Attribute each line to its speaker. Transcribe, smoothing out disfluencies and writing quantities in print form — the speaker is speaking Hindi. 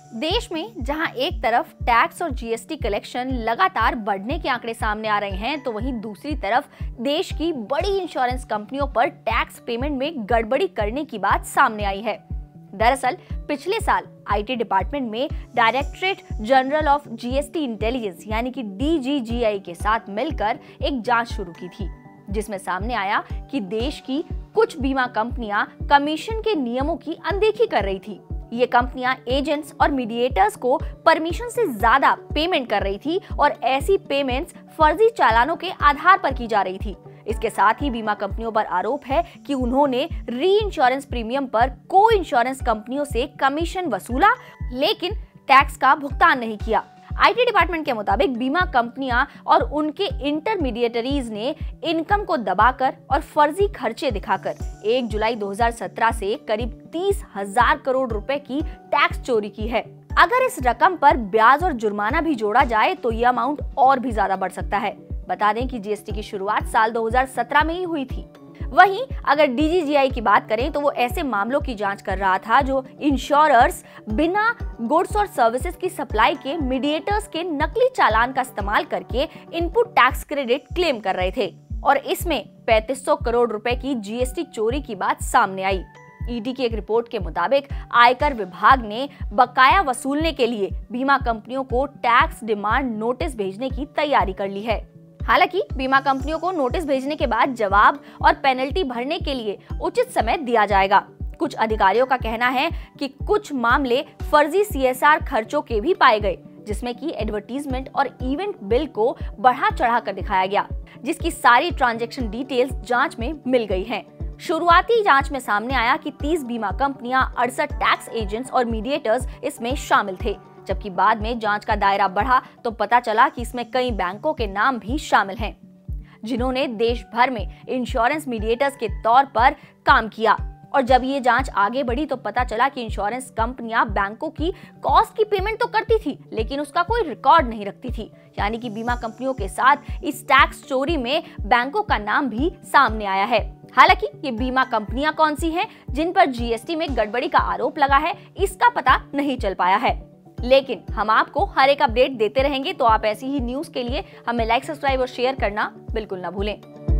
Speaker 1: देश में जहां एक तरफ टैक्स और जीएसटी कलेक्शन लगातार बढ़ने के आंकड़े सामने आ रहे हैं, तो वहीं दूसरी तरफ देश की बड़ी इंश्योरेंस कंपनियों पर टैक्स पेमेंट में गड़बड़ी करने की बात सामने आई है। दरअसल पिछले साल आईटी डिपार्टमेंट में Directorate General of GST Intelligence यानी कि डीजीजीआई के साथ मिलकर एक जांच शुरू की थी, जिसमें सामने आया कि देश की कुछ बीमा कंपनियां कमीशन के नियमों की अनदेखी कर रही थी। ये कंपनियां एजेंट्स और मीडिएटर्स को परमिशन से ज्यादा पेमेंट कर रही थी और ऐसी पेमेंट्स फर्जी चालानों के आधार पर की जा रही थी। इसके साथ ही बीमा कंपनियों पर आरोप है कि उन्होंने री इंश्योरेंस प्रीमियम पर को इंश्योरेंस कंपनियों से कमीशन वसूला, लेकिन टैक्स का भुगतान नहीं किया। आईटी डिपार्टमेंट के मुताबिक बीमा कंपनियां और उनके इंटरमीडिएटरीज ने इनकम को दबाकर और फर्जी खर्चे दिखाकर 1 जुलाई 2017 से करीब 30,000 करोड़ रुपए की टैक्स चोरी की है। अगर इस रकम पर ब्याज और जुर्माना भी जोड़ा जाए तो ये अमाउंट और भी ज्यादा बढ़ सकता है। बता दें कि जीएसटी की शुरुआत साल 2017 में ही हुई थी। वहीं अगर डीजीजीआई की बात करें तो वो ऐसे मामलों की जांच कर रहा था जो इंश्योरर्स बिना गुड्स और सर्विसेज की सप्लाई के मीडिएटर्स के नकली चालान का इस्तेमाल करके इनपुट टैक्स क्रेडिट क्लेम कर रहे थे, और इसमें 3500 करोड़ रुपए की जीएसटी चोरी की बात सामने आई। ईडी की एक रिपोर्ट के मुताबिक आयकर विभाग ने बकाया वसूलने के लिए बीमा कंपनियों को टैक्स डिमांड नोटिस भेजने की तैयारी कर ली है। हालांकि बीमा कंपनियों को नोटिस भेजने के बाद जवाब और पेनल्टी भरने के लिए उचित समय दिया जाएगा। कुछ अधिकारियों का कहना है कि कुछ मामले फर्जी सीएसआर खर्चों के भी पाए गए, जिसमें कि एडवर्टीजमेंट और इवेंट बिल को बढ़ा चढ़ा कर दिखाया गया, जिसकी सारी ट्रांजैक्शन डिटेल्स जांच में मिल गई हैं। शुरुआती जांच में सामने आया कि 30 बीमा कंपनियां, 68 टैक्स एजेंट्स और मीडिएटर्स इसमें शामिल थे, जबकि बाद में जांच का दायरा बढ़ा तो पता चला कि इसमें कई बैंकों के नाम भी शामिल हैं, जिन्होंने देश भर में इंश्योरेंस मीडिएटर्स के तौर पर काम किया। और जब ये जांच आगे बढ़ी तो पता चला कि इंश्योरेंस कंपनियां बैंकों की कॉस्ट की पेमेंट तो करती थी, लेकिन उसका कोई रिकॉर्ड नहीं रखती थी। यानी कि बीमा कंपनियों के साथ इस टैक्स चोरी में बैंकों का नाम भी सामने आया है। हालांकि ये बीमा कंपनियां कौन सी हैं जिन पर जीएसटी में गड़बड़ी का आरोप लगा है, इसका पता नहीं चल पाया है, लेकिन हम आपको हर एक अपडेट देते रहेंगे। तो आप ऐसी ही न्यूज के लिए हमें लाइक, सब्सक्राइब और शेयर करना बिल्कुल ना भूलें।